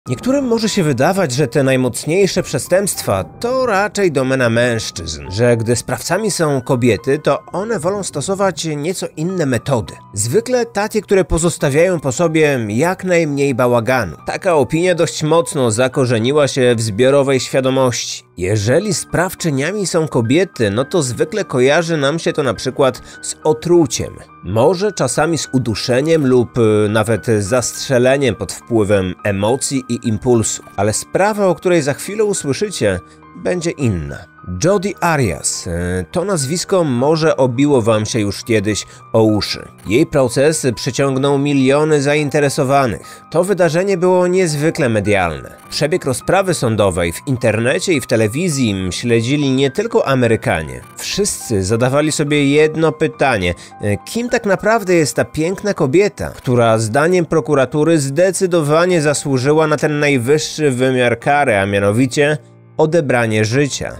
Niektórym może się wydawać, że te najmocniejsze przestępstwa to raczej domena mężczyzn, że gdy sprawcami są kobiety, to one wolą stosować nieco inne metody. Zwykle takie, które pozostawiają po sobie jak najmniej bałaganu. Taka opinia dość mocno zakorzeniła się w zbiorowej świadomości. Jeżeli sprawczyniami są kobiety, no to zwykle kojarzy nam się to na przykład z otruciem. Może czasami z uduszeniem lub nawet zastrzeleniem pod wpływem emocji i impulsu. Ale sprawa, o której za chwilę usłyszycie, będzie inna. Jodi Arias. To nazwisko może obiło wam się już kiedyś o uszy. Jej proces przyciągnął miliony zainteresowanych. To wydarzenie było niezwykle medialne. Przebieg rozprawy sądowej w internecie i w telewizji śledzili nie tylko Amerykanie. Wszyscy zadawali sobie jedno pytanie. Kim tak naprawdę jest ta piękna kobieta, która zdaniem prokuratury zdecydowanie zasłużyła na ten najwyższy wymiar kary, a mianowicie odebranie życia.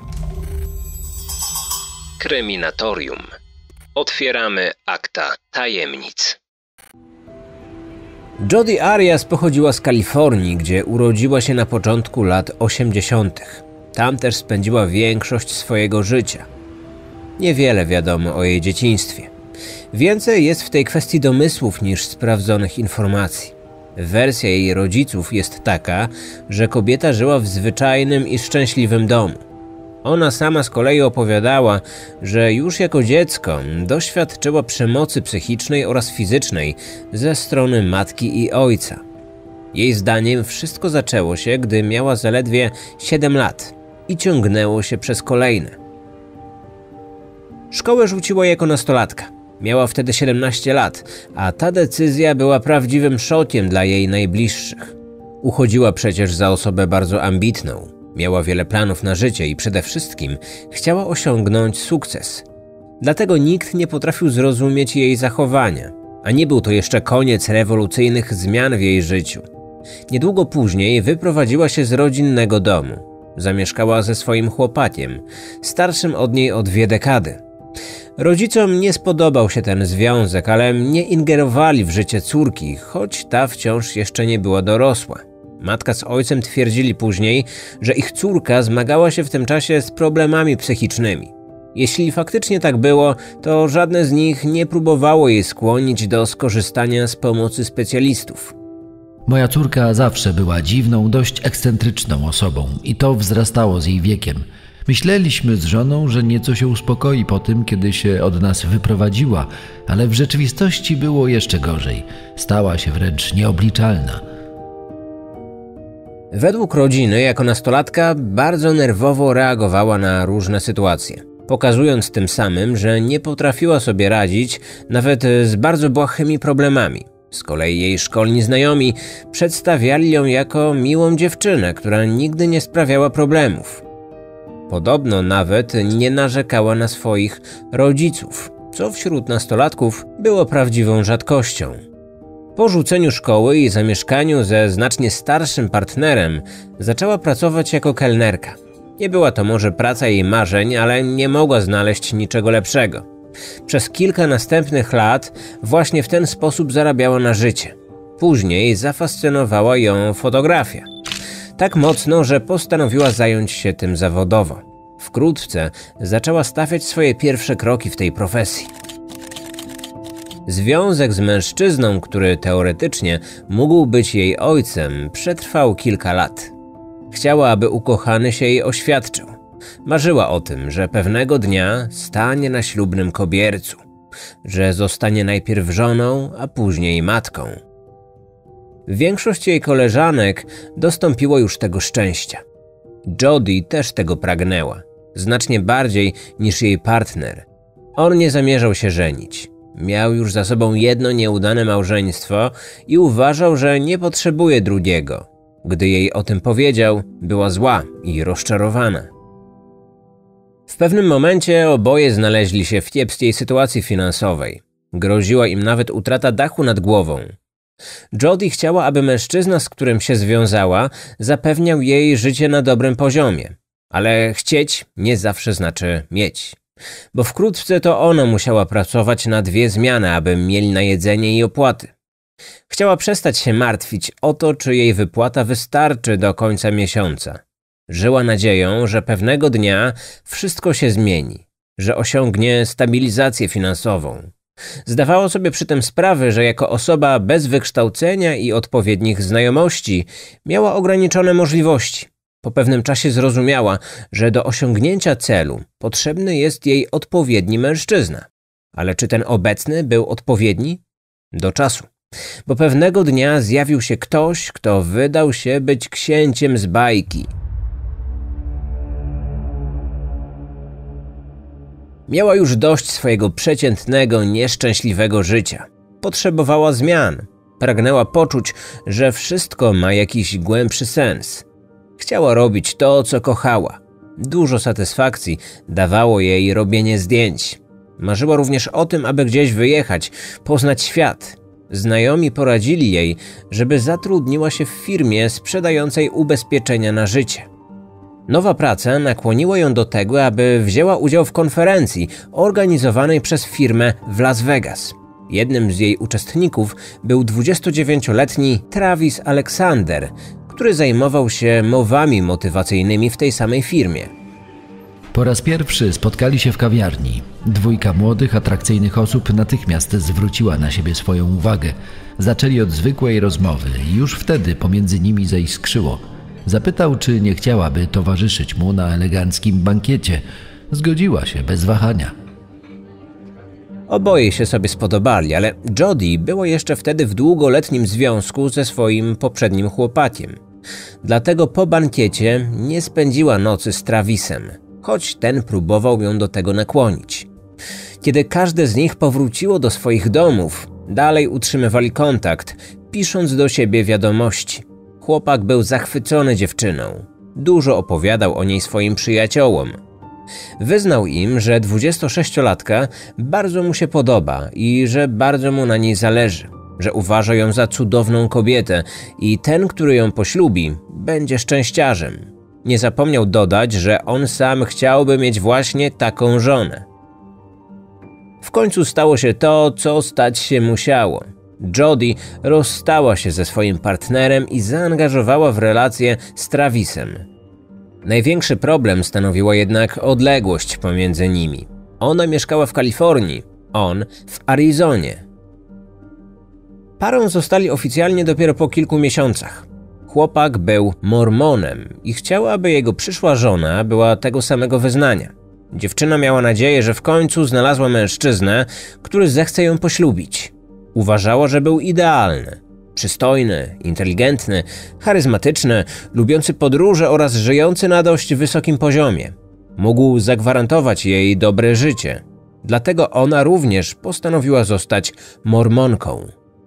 Kryminatorium. Otwieramy akta tajemnic. Jodi Arias pochodziła z Kalifornii, gdzie urodziła się na początku lat 80. Tam też spędziła większość swojego życia. Niewiele wiadomo o jej dzieciństwie. Więcej jest w tej kwestii domysłów niż sprawdzonych informacji. Wersja jej rodziców jest taka, że kobieta żyła w zwyczajnym i szczęśliwym domu. Ona sama z kolei opowiadała, że już jako dziecko doświadczyła przemocy psychicznej oraz fizycznej ze strony matki i ojca. Jej zdaniem wszystko zaczęło się, gdy miała zaledwie 7 lat i ciągnęło się przez kolejne. Szkołę rzuciła jako nastolatka. Miała wtedy 17 lat, a ta decyzja była prawdziwym szokiem dla jej najbliższych. Uchodziła przecież za osobę bardzo ambitną. Miała wiele planów na życie i przede wszystkim chciała osiągnąć sukces. Dlatego nikt nie potrafił zrozumieć jej zachowania, a nie był to jeszcze koniec rewolucyjnych zmian w jej życiu. Niedługo później wyprowadziła się z rodzinnego domu. Zamieszkała ze swoim chłopakiem, starszym od niej o 2 dekady. Rodzicom nie spodobał się ten związek, ale nie ingerowali w życie córki, choć ta wciąż jeszcze nie była dorosła. Matka z ojcem twierdzili później, że ich córka zmagała się w tym czasie z problemami psychicznymi. Jeśli faktycznie tak było, to żadne z nich nie próbowało jej skłonić do skorzystania z pomocy specjalistów. Moja córka zawsze była dziwną, dość ekscentryczną osobą i to wzrastało z jej wiekiem. Myśleliśmy z żoną, że nieco się uspokoi po tym, kiedy się od nas wyprowadziła, ale w rzeczywistości było jeszcze gorzej. Stała się wręcz nieobliczalna. Według rodziny jako nastolatka bardzo nerwowo reagowała na różne sytuacje, pokazując tym samym, że nie potrafiła sobie radzić nawet z bardzo błahymi problemami. Z kolei jej szkolni znajomi przedstawiali ją jako miłą dziewczynę, która nigdy nie sprawiała problemów. Podobno nawet nie narzekała na swoich rodziców, co wśród nastolatków było prawdziwą rzadkością. Po rzuceniu szkoły i zamieszkaniu ze znacznie starszym partnerem zaczęła pracować jako kelnerka. Nie była to może praca jej marzeń, ale nie mogła znaleźć niczego lepszego. Przez kilka następnych lat właśnie w ten sposób zarabiała na życie. Później zafascynowała ją fotografia. Tak mocno, że postanowiła zająć się tym zawodowo. Wkrótce zaczęła stawiać swoje pierwsze kroki w tej profesji. Związek z mężczyzną, który teoretycznie mógł być jej ojcem, przetrwał kilka lat. Chciała, aby ukochany się jej oświadczył. Marzyła o tym, że pewnego dnia stanie na ślubnym kobiercu, że zostanie najpierw żoną, a później matką. Większość jej koleżanek dostąpiło już tego szczęścia. Jodi też tego pragnęła, znacznie bardziej niż jej partner. On nie zamierzał się żenić. Miał już za sobą jedno nieudane małżeństwo i uważał, że nie potrzebuje drugiego. Gdy jej o tym powiedział, była zła i rozczarowana. W pewnym momencie oboje znaleźli się w kiepskiej sytuacji finansowej. Groziła im nawet utrata dachu nad głową. Jodi chciała, aby mężczyzna, z którym się związała, zapewniał jej życie na dobrym poziomie. Ale chcieć nie zawsze znaczy mieć. Bo wkrótce to ona musiała pracować na 2 zmiany, aby mieli na jedzenie i opłaty. Chciała przestać się martwić o to, czy jej wypłata wystarczy do końca miesiąca. Żyła nadzieją, że pewnego dnia wszystko się zmieni, że osiągnie stabilizację finansową. Zdawała sobie przy tym sprawę, że jako osoba bez wykształcenia i odpowiednich znajomości miała ograniczone możliwości. Po pewnym czasie zrozumiała, że do osiągnięcia celu potrzebny jest jej odpowiedni mężczyzna. Ale czy ten obecny był odpowiedni? Do czasu. Bo pewnego dnia zjawił się ktoś, kto wydał się być księciem z bajki. Miała już dość swojego przeciętnego, nieszczęśliwego życia. Potrzebowała zmian. Pragnęła poczuć, że wszystko ma jakiś głębszy sens. Chciała robić to, co kochała. Dużo satysfakcji dawało jej robienie zdjęć. Marzyła również o tym, aby gdzieś wyjechać, poznać świat. Znajomi poradzili jej, żeby zatrudniła się w firmie sprzedającej ubezpieczenia na życie. Nowa praca nakłoniła ją do tego, aby wzięła udział w konferencji organizowanej przez firmę w Las Vegas. Jednym z jej uczestników był 29-letni Travis Alexander, który zajmował się mowami motywacyjnymi w tej samej firmie. Po raz pierwszy spotkali się w kawiarni. Dwójka młodych, atrakcyjnych osób natychmiast zwróciła na siebie swoją uwagę. Zaczęli od zwykłej rozmowy i już wtedy pomiędzy nimi zaiskrzyło. Zapytał, czy nie chciałaby towarzyszyć mu na eleganckim bankiecie. Zgodziła się bez wahania. Oboje się sobie spodobali, ale Jodie była jeszcze wtedy w długoletnim związku ze swoim poprzednim chłopakiem. Dlatego po bankiecie nie spędziła nocy z Travisem, choć ten próbował ją do tego nakłonić. Kiedy każde z nich powróciło do swoich domów, dalej utrzymywali kontakt, pisząc do siebie wiadomości. Chłopak był zachwycony dziewczyną. Dużo opowiadał o niej swoim przyjaciołom. Wyznał im, że 26-latka bardzo mu się podoba i że bardzo mu na niej zależy, że uważa ją za cudowną kobietę i ten, który ją poślubi, będzie szczęściarzem. Nie zapomniał dodać, że on sam chciałby mieć właśnie taką żonę. W końcu stało się to, co stać się musiało. Jodie rozstała się ze swoim partnerem i zaangażowała w relację z Travisem. Największy problem stanowiła jednak odległość pomiędzy nimi. Ona mieszkała w Kalifornii, on w Arizonie. Parą zostali oficjalnie dopiero po kilku miesiącach. Chłopak był mormonem i chciał, aby jego przyszła żona była tego samego wyznania. Dziewczyna miała nadzieję, że w końcu znalazła mężczyznę, który zechce ją poślubić. Uważała, że był idealny. Przystojny, inteligentny, charyzmatyczny, lubiący podróże oraz żyjący na dość wysokim poziomie. Mógł zagwarantować jej dobre życie. Dlatego ona również postanowiła zostać mormonką.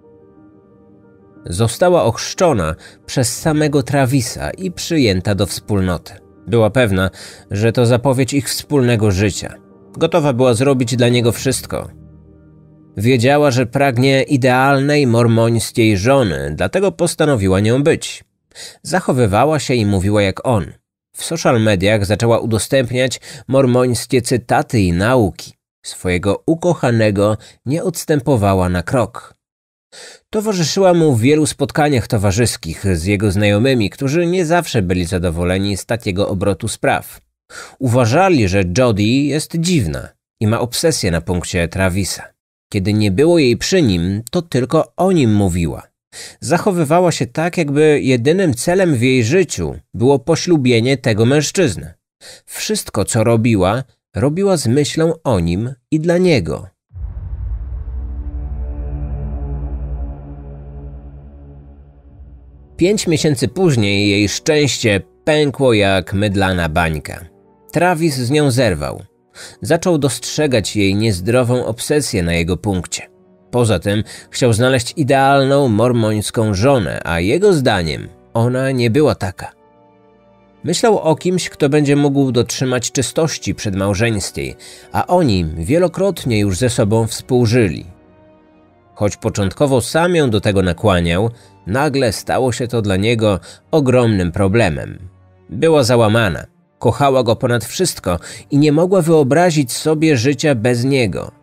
Została ochrzczona przez samego Travisa i przyjęta do wspólnoty. Była pewna, że to zapowiedź ich wspólnego życia. Gotowa była zrobić dla niego wszystko. Wiedziała, że pragnie idealnej mormońskiej żony, dlatego postanowiła nią być. Zachowywała się i mówiła jak on. W social mediach zaczęła udostępniać mormońskie cytaty i nauki. Swojego ukochanego nie odstępowała na krok. Towarzyszyła mu w wielu spotkaniach towarzyskich z jego znajomymi, którzy nie zawsze byli zadowoleni z takiego obrotu spraw. Uważali, że Jodie jest dziwna i ma obsesję na punkcie Travisa. Kiedy nie było jej przy nim, to tylko o nim mówiła. Zachowywała się tak, jakby jedynym celem w jej życiu było poślubienie tego mężczyzny. Wszystko, co robiła, robiła z myślą o nim i dla niego. Pięć miesięcy później jej szczęście pękło jak mydlana bańka. Travis z nią zerwał. Zaczął dostrzegać jej niezdrową obsesję na jego punkcie. Poza tym chciał znaleźć idealną mormońską żonę, a jego zdaniem ona nie była taka. Myślał o kimś, kto będzie mógł dotrzymać czystości przedmałżeńskiej, a oni wielokrotnie już ze sobą współżyli. Choć początkowo sam ją do tego nakłaniał, nagle stało się to dla niego ogromnym problemem. Była załamana, kochała go ponad wszystko i nie mogła wyobrazić sobie życia bez niego.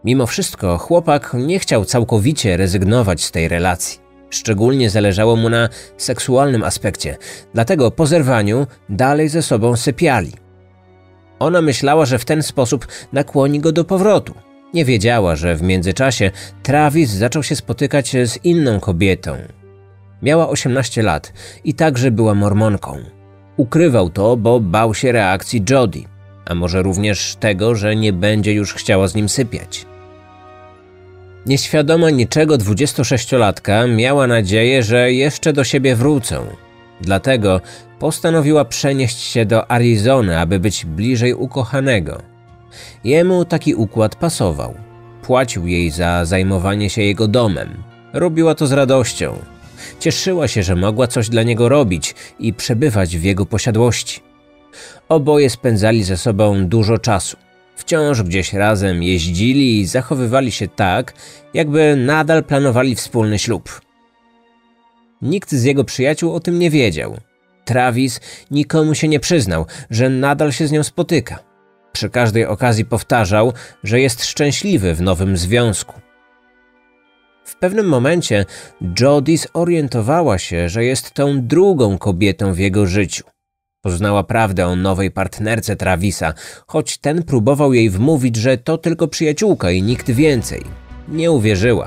Mimo wszystko chłopak nie chciał całkowicie rezygnować z tej relacji. Szczególnie zależało mu na seksualnym aspekcie, dlatego po zerwaniu dalej ze sobą sypiali. Ona myślała, że w ten sposób nakłoni go do powrotu. Nie wiedziała, że w międzyczasie Travis zaczął się spotykać z inną kobietą. Miała 18 lat i także była mormonką. Ukrywał to, bo bał się reakcji Jody, a może również tego, że nie będzie już chciała z nim sypiać. Nieświadoma niczego 26-latka miała nadzieję, że jeszcze do siebie wrócą. Dlatego postanowiła przenieść się do Arizony, aby być bliżej ukochanego. Jemu taki układ pasował. Płacił jej za zajmowanie się jego domem. Robiła to z radością. Cieszyła się, że mogła coś dla niego robić i przebywać w jego posiadłości. Oboje spędzali ze sobą dużo czasu. Wciąż gdzieś razem jeździli i zachowywali się tak, jakby nadal planowali wspólny ślub. Nikt z jego przyjaciół o tym nie wiedział. Travis nikomu się nie przyznał, że nadal się z nią spotyka. Przy każdej okazji powtarzał, że jest szczęśliwy w nowym związku. W pewnym momencie Jody zorientowała się, że jest tą drugą kobietą w jego życiu. Poznała prawdę o nowej partnerce Travisa, choć ten próbował jej wmówić, że to tylko przyjaciółka i nikt więcej. Nie uwierzyła.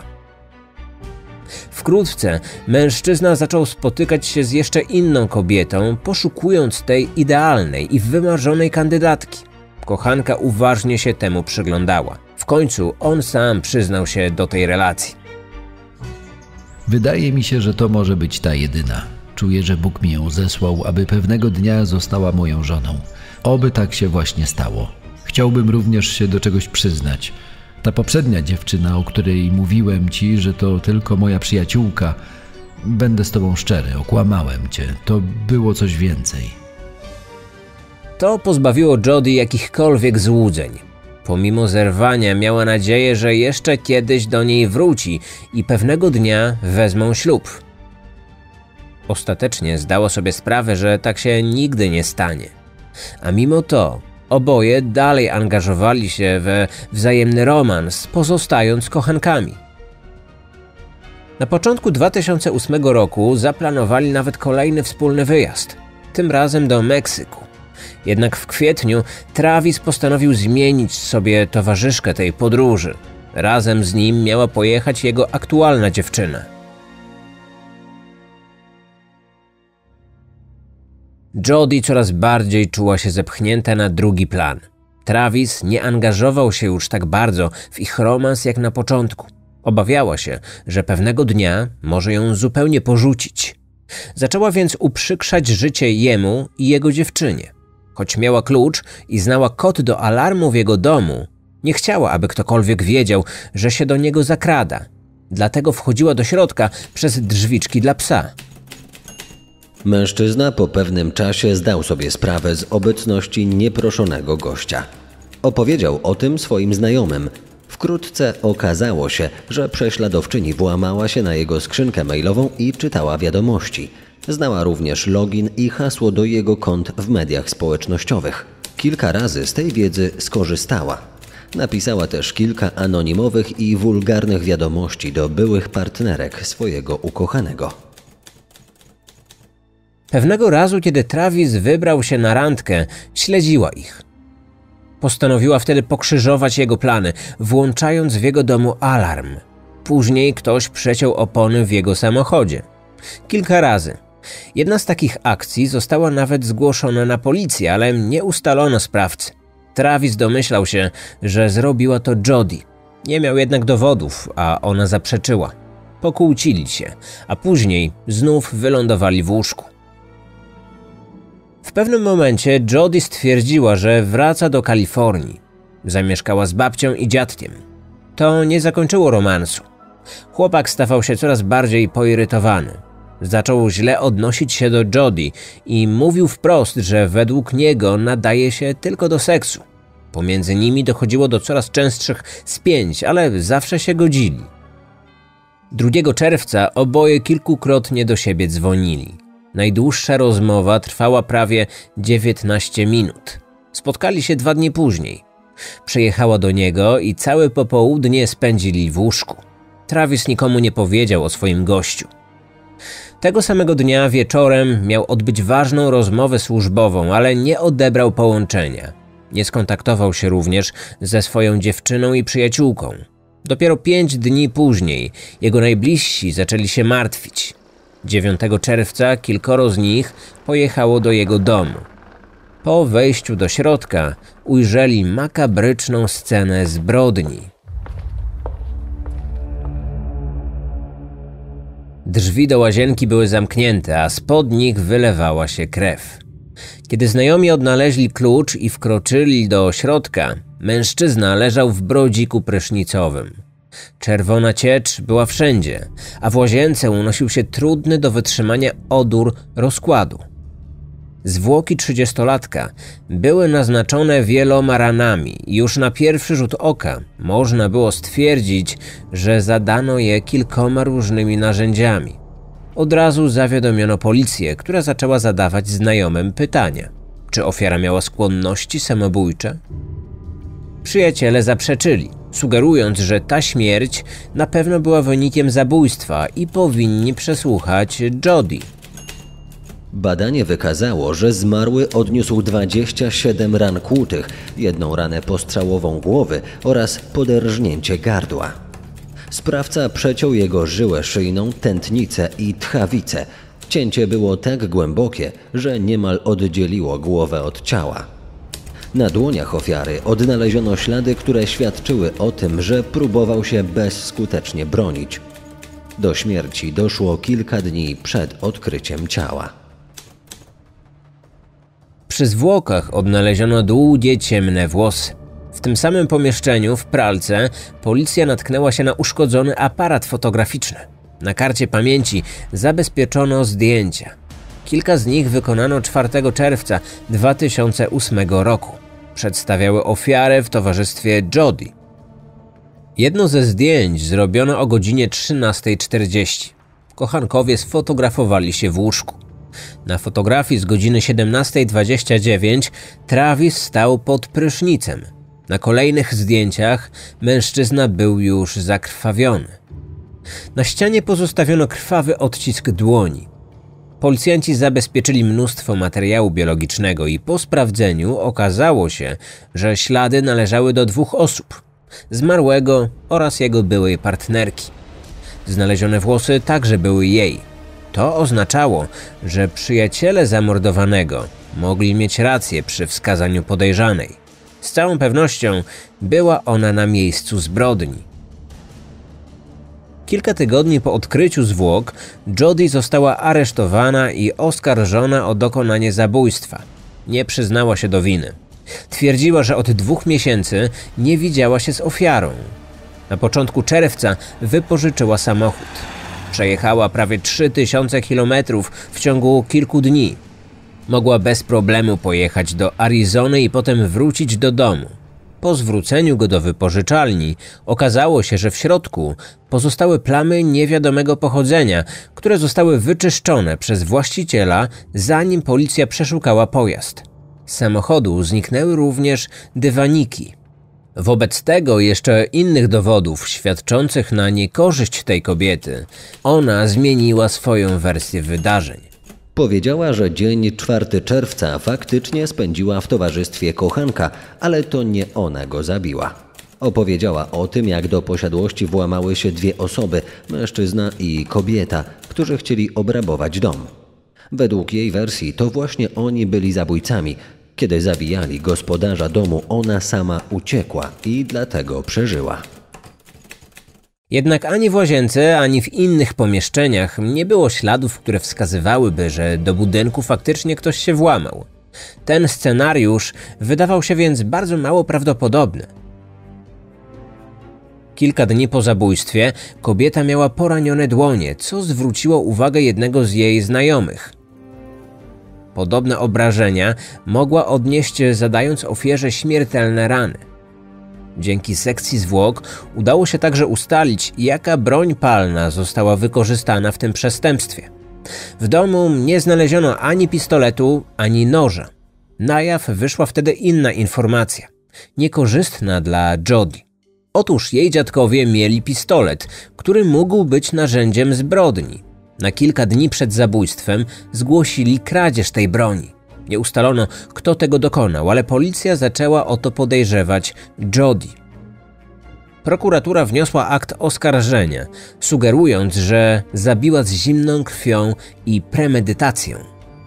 Wkrótce mężczyzna zaczął spotykać się z jeszcze inną kobietą, poszukując tej idealnej i wymarzonej kandydatki. Kochanka uważnie się temu przyglądała. W końcu on sam przyznał się do tej relacji. Wydaje mi się, że to może być ta jedyna. Czuję, że Bóg mi ją zesłał, aby pewnego dnia została moją żoną. Oby tak się właśnie stało. Chciałbym również się do czegoś przyznać. Ta poprzednia dziewczyna, o której mówiłem ci, że to tylko moja przyjaciółka, będę z tobą szczery, okłamałem cię. To było coś więcej. To pozbawiło Jody jakichkolwiek złudzeń. Pomimo zerwania miała nadzieję, że jeszcze kiedyś do niej wróci i pewnego dnia wezmą ślub. Ostatecznie zdała sobie sprawę, że tak się nigdy nie stanie. A mimo to oboje dalej angażowali się we wzajemny romans, pozostając kochankami. Na początku 2008 roku zaplanowali nawet kolejny wspólny wyjazd, tym razem do Meksyku. Jednak w kwietniu Travis postanowił zmienić sobie towarzyszkę tej podróży. Razem z nim miała pojechać jego aktualna dziewczyna. Jody coraz bardziej czuła się zepchnięta na drugi plan. Travis nie angażował się już tak bardzo w ich romans jak na początku. Obawiała się, że pewnego dnia może ją zupełnie porzucić. Zaczęła więc uprzykrzać życie jemu i jego dziewczynie. Choć miała klucz i znała kod do alarmu w jego domu, nie chciała, aby ktokolwiek wiedział, że się do niego zakrada. Dlatego wchodziła do środka przez drzwiczki dla psa. Mężczyzna po pewnym czasie zdał sobie sprawę z obecności nieproszonego gościa. Opowiedział o tym swoim znajomym. Wkrótce okazało się, że prześladowczyni włamała się na jego skrzynkę mailową i czytała wiadomości. Znała również login i hasło do jego kont w mediach społecznościowych. Kilka razy z tej wiedzy skorzystała. Napisała też kilka anonimowych i wulgarnych wiadomości do byłych partnerek swojego ukochanego. Pewnego razu, kiedy Travis wybrał się na randkę, śledziła ich. Postanowiła wtedy pokrzyżować jego plany, włączając w jego domu alarm. Później ktoś przeciął opony w jego samochodzie. Kilka razy. Jedna z takich akcji została nawet zgłoszona na policję, ale nie ustalono sprawcy. Travis domyślał się, że zrobiła to Jody. Nie miał jednak dowodów, a ona zaprzeczyła. Pokłócili się, a później znów wylądowali w łóżku. W pewnym momencie Jody stwierdziła, że wraca do Kalifornii. Zamieszkała z babcią i dziadkiem. To nie zakończyło romansu. Chłopak stawał się coraz bardziej poirytowany. Zaczął źle odnosić się do Jody i mówił wprost, że według niego nadaje się tylko do seksu. Pomiędzy nimi dochodziło do coraz częstszych spięć, ale zawsze się godzili. 2 czerwca oboje kilkukrotnie do siebie dzwonili. Najdłuższa rozmowa trwała prawie 19 minut. Spotkali się 2 dni później. Przyjechała do niego i całe popołudnie spędzili w łóżku. Travis nikomu nie powiedział o swoim gościu. Tego samego dnia wieczorem miał odbyć ważną rozmowę służbową, ale nie odebrał połączenia. Nie skontaktował się również ze swoją dziewczyną i przyjaciółką. Dopiero 5 dni później jego najbliżsi zaczęli się martwić. 9 czerwca kilkoro z nich pojechało do jego domu. Po wejściu do środka ujrzeli makabryczną scenę zbrodni. Drzwi do łazienki były zamknięte, a spod nich wylewała się krew. Kiedy znajomi odnaleźli klucz i wkroczyli do środka, mężczyzna leżał w brodziku prysznicowym. Czerwona ciecz była wszędzie, a w łazience unosił się trudny do wytrzymania odór rozkładu. Zwłoki 30-latka były naznaczone wieloma ranami i już na pierwszy rzut oka można było stwierdzić, że zadano je kilkoma różnymi narzędziami. Od razu zawiadomiono policję, która zaczęła zadawać znajomym pytania. Czy ofiara miała skłonności samobójcze? Przyjaciele zaprzeczyli, sugerując, że ta śmierć na pewno była wynikiem zabójstwa i powinni przesłuchać Jody. Badanie wykazało, że zmarły odniósł 27 ran kłutych, 1 ranę postrzałową głowy oraz poderżnięcie gardła. Sprawca przeciął jego żyłę szyjną, tętnicę i tchawicę. Cięcie było tak głębokie, że niemal oddzieliło głowę od ciała. Na dłoniach ofiary odnaleziono ślady, które świadczyły o tym, że próbował się bezskutecznie bronić. Do śmierci doszło kilka dni przed odkryciem ciała. Przy zwłokach odnaleziono długie, ciemne włosy. W tym samym pomieszczeniu, w pralce, policja natknęła się na uszkodzony aparat fotograficzny. Na karcie pamięci zabezpieczono zdjęcia. Kilka z nich wykonano 4 czerwca 2008 roku. Przedstawiały ofiarę w towarzystwie Jody. Jedno ze zdjęć zrobiono o godzinie 13:40. Kochankowie sfotografowali się w łóżku. Na fotografii z godziny 17:29 Travis stał pod prysznicem. Na kolejnych zdjęciach mężczyzna był już zakrwawiony. Na ścianie pozostawiono krwawy odcisk dłoni. Policjanci zabezpieczyli mnóstwo materiału biologicznego i po sprawdzeniu okazało się, że ślady należały do 2 osób: zmarłego oraz jego byłej partnerki. Znalezione włosy także były jej. To oznaczało, że przyjaciele zamordowanego mogli mieć rację przy wskazaniu podejrzanej. Z całą pewnością była ona na miejscu zbrodni. Kilka tygodni po odkryciu zwłok Jody została aresztowana i oskarżona o dokonanie zabójstwa. Nie przyznała się do winy. Twierdziła, że od 2 miesięcy nie widziała się z ofiarą. Na początku czerwca wypożyczyła samochód. Przejechała prawie 3000 km w ciągu kilku dni. Mogła bez problemu pojechać do Arizony i potem wrócić do domu. Po zwróceniu go do wypożyczalni okazało się, że w środku pozostały plamy niewiadomego pochodzenia, które zostały wyczyszczone przez właściciela, zanim policja przeszukała pojazd. Z samochodu zniknęły również dywaniki. Wobec tego jeszcze innych dowodów świadczących na niekorzyść tej kobiety, ona zmieniła swoją wersję wydarzeń. Powiedziała, że dzień 4 czerwca faktycznie spędziła w towarzystwie kochanka, ale to nie ona go zabiła. Opowiedziała o tym, jak do posiadłości włamały się 2 osoby, mężczyzna i kobieta, którzy chcieli obrabować dom. Według jej wersji to właśnie oni byli zabójcami. Kiedy zabijali gospodarza domu, ona sama uciekła i dlatego przeżyła. Jednak ani w łazience, ani w innych pomieszczeniach nie było śladów, które wskazywałyby, że do budynku faktycznie ktoś się włamał. Ten scenariusz wydawał się więc bardzo mało prawdopodobny. Kilka dni po zabójstwie kobieta miała poranione dłonie, co zwróciło uwagę jednego z jej znajomych. Podobne obrażenia mogła odnieść, zadając ofierze śmiertelne rany. Dzięki sekcji zwłok udało się także ustalić, jaka broń palna została wykorzystana w tym przestępstwie. W domu nie znaleziono ani pistoletu, ani noża. Na jaw wyszła wtedy inna informacja. Niekorzystna dla Jody. Otóż jej dziadkowie mieli pistolet, który mógł być narzędziem zbrodni. Na kilka dni przed zabójstwem zgłosili kradzież tej broni. Nie ustalono, kto tego dokonał, ale policja zaczęła o to podejrzewać Jody. Prokuratura wniosła akt oskarżenia, sugerując, że zabiła z zimną krwią i premedytacją.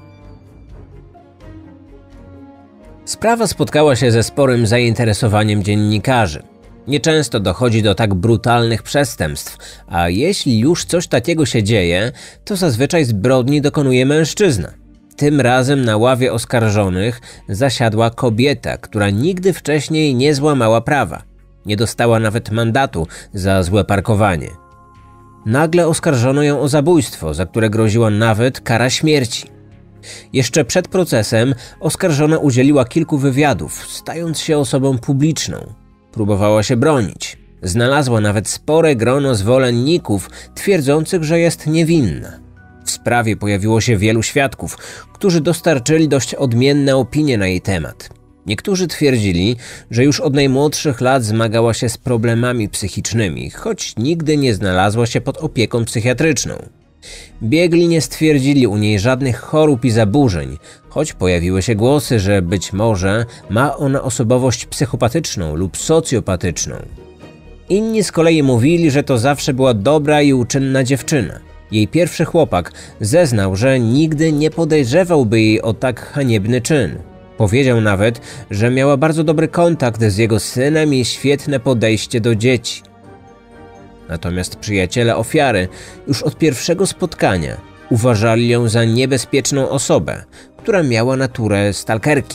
Sprawa spotkała się ze sporym zainteresowaniem dziennikarzy. Nieczęsto dochodzi do tak brutalnych przestępstw, a jeśli już coś takiego się dzieje, to zazwyczaj zbrodni dokonuje mężczyzna. Tym razem na ławie oskarżonych zasiadła kobieta, która nigdy wcześniej nie złamała prawa. Nie dostała nawet mandatu za złe parkowanie. Nagle oskarżono ją o zabójstwo, za które groziła nawet kara śmierci. Jeszcze przed procesem oskarżona udzieliła kilku wywiadów, stając się osobą publiczną. Próbowała się bronić. Znalazła nawet spore grono zwolenników twierdzących, że jest niewinna. W sprawie pojawiło się wielu świadków, którzy dostarczyli dość odmienne opinie na jej temat. Niektórzy twierdzili, że już od najmłodszych lat zmagała się z problemami psychicznymi, choć nigdy nie znalazła się pod opieką psychiatryczną. Biegli nie stwierdzili u niej żadnych chorób i zaburzeń, choć pojawiły się głosy, że być może ma ona osobowość psychopatyczną lub socjopatyczną. Inni z kolei mówili, że to zawsze była dobra i uczynna dziewczyna. Jej pierwszy chłopak zeznał, że nigdy nie podejrzewałby jej o tak haniebny czyn. Powiedział nawet, że miała bardzo dobry kontakt z jego synem i świetne podejście do dzieci. Natomiast przyjaciele ofiary już od pierwszego spotkania uważali ją za niebezpieczną osobę, która miała naturę stalkerki.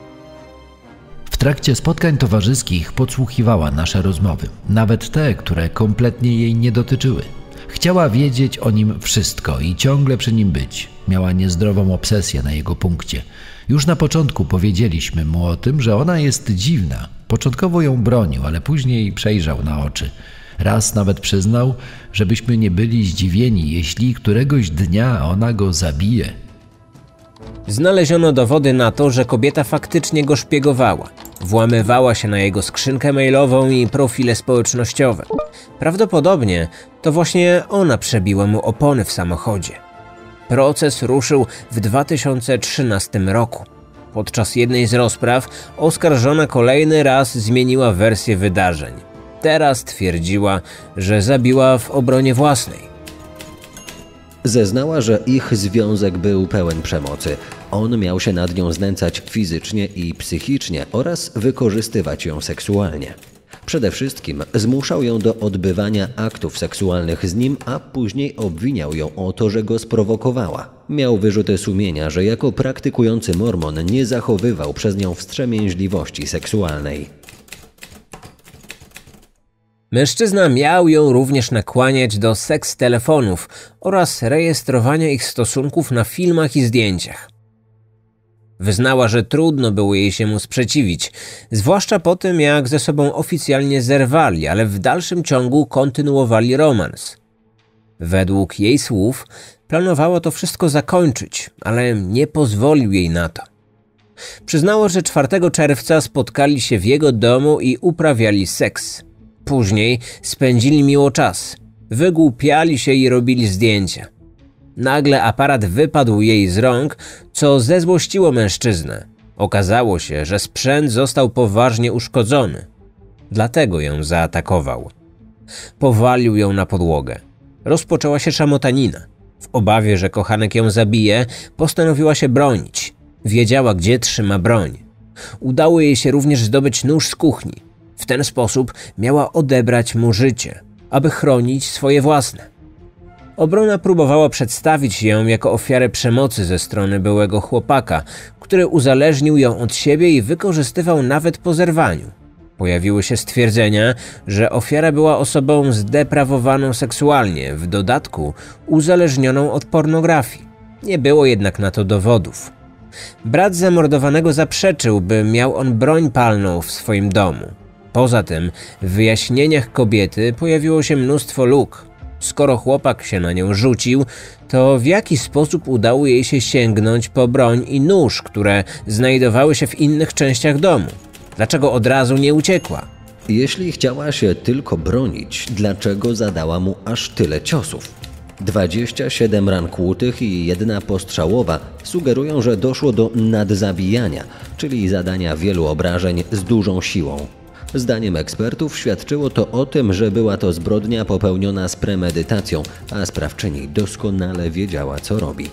W trakcie spotkań towarzyskich podsłuchiwała nasze rozmowy, nawet te, które kompletnie jej nie dotyczyły. Chciała wiedzieć o nim wszystko i ciągle przy nim być. Miała niezdrową obsesję na jego punkcie. Już na początku powiedzieliśmy mu o tym, że ona jest dziwna. Początkowo ją bronił, ale później przejrzał na oczy. Raz nawet przyznał, żebyśmy nie byli zdziwieni, jeśli któregoś dnia ona go zabije. Znaleziono dowody na to, że kobieta faktycznie go szpiegowała. Włamywała się na jego skrzynkę mailową i profile społecznościowe. Prawdopodobnie to właśnie ona przebiła mu opony w samochodzie. Proces ruszył w 2013 roku. Podczas jednej z rozpraw oskarżona kolejny raz zmieniła wersję wydarzeń. Teraz twierdziła, że zabiła w obronie własnej. Zeznała, że ich związek był pełen przemocy. On miał się nad nią znęcać fizycznie i psychicznie oraz wykorzystywać ją seksualnie. Przede wszystkim zmuszał ją do odbywania aktów seksualnych z nim, a później obwiniał ją o to, że go sprowokowała. Miał wyrzuty sumienia, że jako praktykujący mormon nie zachowywał przez nią wstrzemięźliwości seksualnej. Mężczyzna miał ją również nakłaniać do seks-telefonów oraz rejestrowania ich stosunków na filmach i zdjęciach. Wyznała, że trudno było jej się mu sprzeciwić, zwłaszcza po tym, jak ze sobą oficjalnie zerwali, ale w dalszym ciągu kontynuowali romans. Według jej słów planowała to wszystko zakończyć, ale nie pozwolił jej na to. Przyznała, że 4 czerwca spotkali się w jego domu i uprawiali seks. Później spędzili miło czas, wygłupiali się i robili zdjęcia. Nagle aparat wypadł jej z rąk, co zezłościło mężczyznę. Okazało się, że sprzęt został poważnie uszkodzony. Dlatego ją zaatakował. Powalił ją na podłogę. Rozpoczęła się szamotanina. W obawie, że kochanek ją zabije, postanowiła się bronić. Wiedziała, gdzie trzyma broń. Udało jej się również zdobyć nóż z kuchni. W ten sposób miała odebrać mu życie, aby chronić swoje własne. Obrona próbowała przedstawić ją jako ofiarę przemocy ze strony byłego chłopaka, który uzależnił ją od siebie i wykorzystywał nawet po zerwaniu. Pojawiły się stwierdzenia, że ofiara była osobą zdeprawowaną seksualnie, w dodatku uzależnioną od pornografii. Nie było jednak na to dowodów. Brat zamordowanego zaprzeczył, by miał on broń palną w swoim domu. Poza tym w wyjaśnieniach kobiety pojawiło się mnóstwo luk. Skoro chłopak się na nią rzucił, to w jaki sposób udało jej się sięgnąć po broń i nóż, które znajdowały się w innych częściach domu? Dlaczego od razu nie uciekła? Jeśli chciała się tylko bronić, dlaczego zadała mu aż tyle ciosów? 27 ran kłutych i 1 postrzałowa sugerują, że doszło do nadzabijania, czyli zadania wielu obrażeń z dużą siłą. Zdaniem ekspertów świadczyło to o tym, że była to zbrodnia popełniona z premedytacją, a sprawczyni doskonale wiedziała, co robi.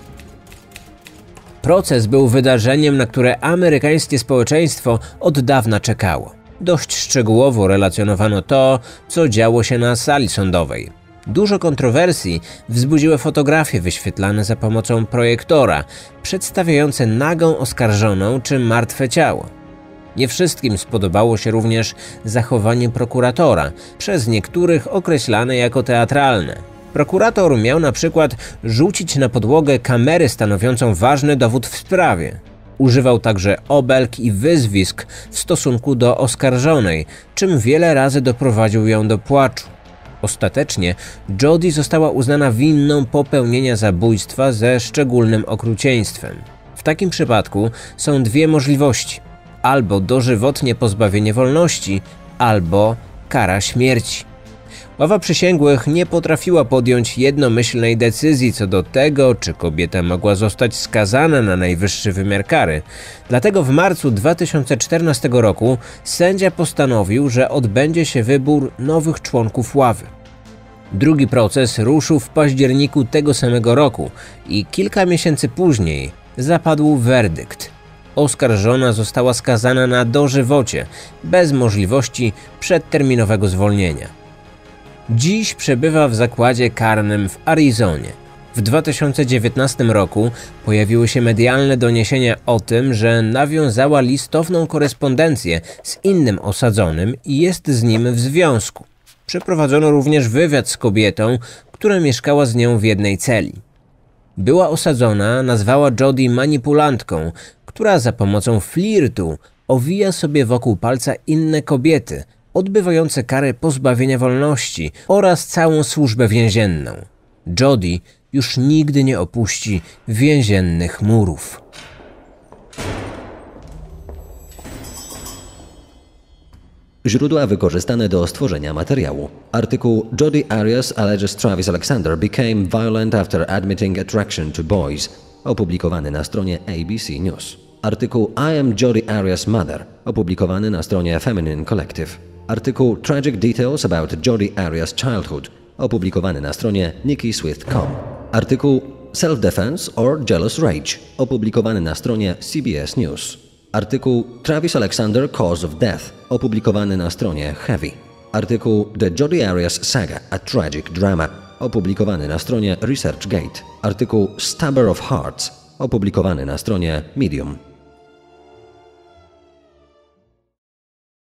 Proces był wydarzeniem, na które amerykańskie społeczeństwo od dawna czekało. Dość szczegółowo relacjonowano to, co działo się na sali sądowej. Dużo kontrowersji wzbudziły fotografie wyświetlane za pomocą projektora, przedstawiające nagą oskarżoną czy martwe ciało. Nie wszystkim spodobało się również zachowanie prokuratora, przez niektórych określane jako teatralne. Prokurator miał na przykład rzucić na podłogę kamerę stanowiącą ważny dowód w sprawie. Używał także obelg i wyzwisk w stosunku do oskarżonej, czym wiele razy doprowadził ją do płaczu. Ostatecznie Jodi została uznana winną popełnienia zabójstwa ze szczególnym okrucieństwem. W takim przypadku są dwie możliwości: albo dożywotnie pozbawienie wolności, albo kara śmierci. Ława przysięgłych nie potrafiła podjąć jednomyślnej decyzji co do tego, czy kobieta mogła zostać skazana na najwyższy wymiar kary. Dlatego w marcu 2014 roku sędzia postanowił, że odbędzie się wybór nowych członków ławy. Drugi proces ruszył w październiku tego samego roku i kilka miesięcy później zapadł werdykt. Oskarżona została skazana na dożywocie, bez możliwości przedterminowego zwolnienia. Dziś przebywa w zakładzie karnym w Arizonie. W 2019 roku pojawiły się medialne doniesienia o tym, że nawiązała listowną korespondencję z innym osadzonym i jest z nim w związku. Przeprowadzono również wywiad z kobietą, która mieszkała z nią w jednej celi. Była osadzona nazwała Jodi manipulantką, która za pomocą flirtu owija sobie wokół palca inne kobiety, odbywające karę pozbawienia wolności oraz całą służbę więzienną. Jodi już nigdy nie opuści więziennych murów. Źródła wykorzystane do stworzenia materiału. Artykuł Jodi Arias alleges Travis Alexander became violent after admitting attraction to boys, opublikowany na stronie ABC News. Artykuł I am Jodi Arias' mother, opublikowany na stronie Feminine Collective. Artykuł Tragic Details about Jodi Arias' childhood, opublikowany na stronie nikkiswift.com. Artykuł Self-Defense or Jealous Rage, opublikowany na stronie CBS News. Artykuł Travis Alexander Cause of Death, opublikowany na stronie Heavy. Artykuł The Jodi Arias Saga, a Tragic Drama, opublikowany na stronie ResearchGate. Artykuł Stabber of Hearts, opublikowany na stronie Medium.